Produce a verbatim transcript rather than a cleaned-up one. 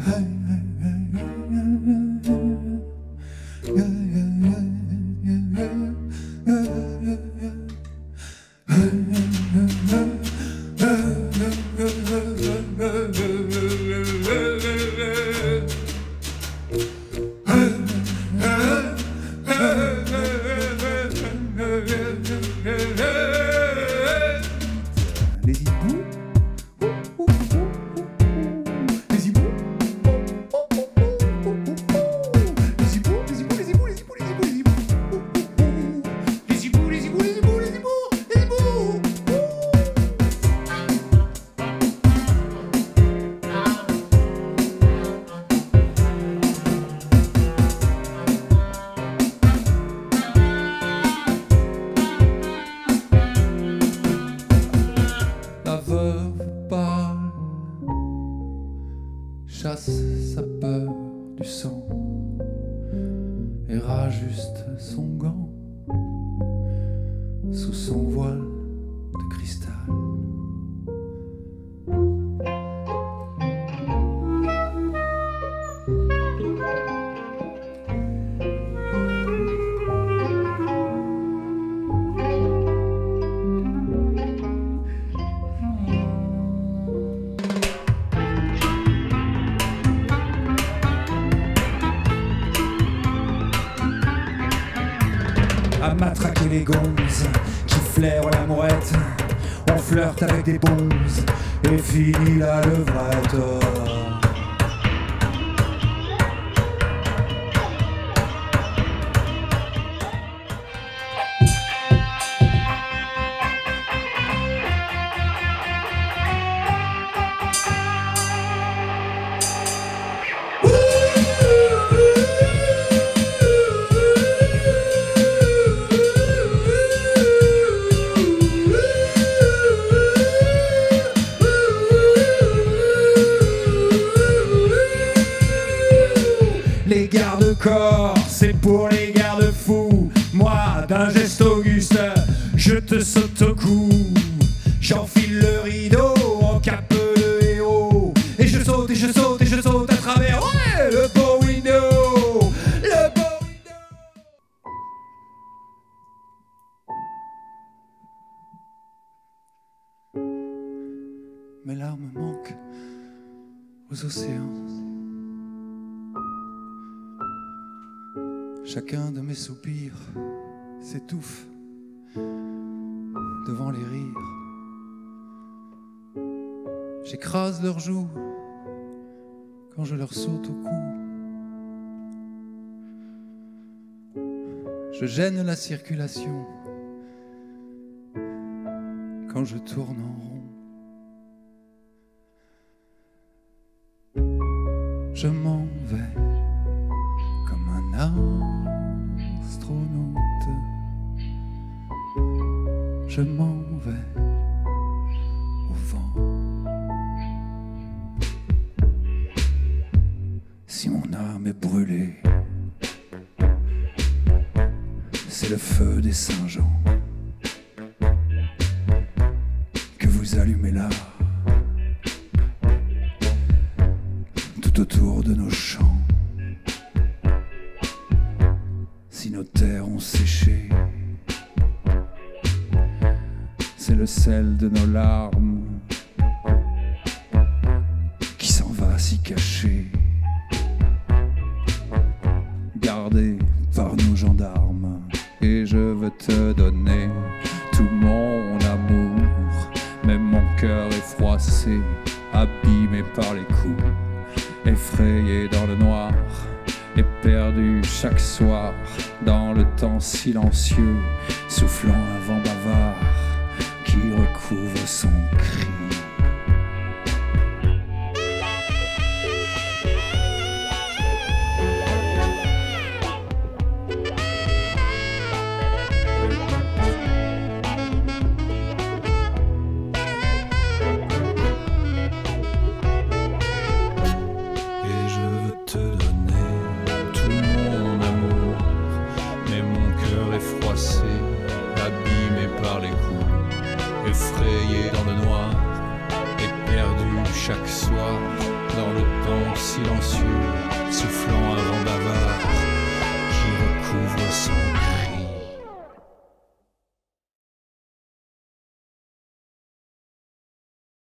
Les hiboux, les hiboux, les hiboux, les hiboux, les hiboux, les hiboux, les hiboux, les hiboux, les hiboux, les hiboux, les hiboux, les hiboux, les hiboux. La veuve pâle chasse sa peur du sang et rajuste son gant sous son voile de cristal. À matraquer les gonzes qui flairent la mourette, on flirte avec des bonzes et finit la levrette. Les garde-corps, c'est pour les garde-fous. Moi, d'un geste auguste, je te saute au cou. J'enfile le rideau en cape de héros. Et je saute, et je saute, et je saute à travers, ouais, le beau window. Le beau window. Mes larmes manquent aux océans. Chacun de mes soupirs s'étouffe devant les rires. J'écrase leurs joues quand je leur saute au cou. Je gêne la circulation quand je tourne en rond. Je m'en vais comme un astronaute. Je m'en vais au vent. Si mon âme est brûlée, c'est le feu des Saint-Jean que vous allumez là, tout autour de nos champs. Si nos terres ont séché, c'est le sel de nos larmes qui s'en va s'y cacher, gardé par nos gendarmes. Et je veux te donner tout mon amour, même mon cœur est froissé, abîmé par les coups, effrayé dans le noir et perdu chaque soir dans le temps silencieux, soufflant un vent bavard qui recouvre son cri. Abîmé par les coups, effrayé dans le noir silencieux.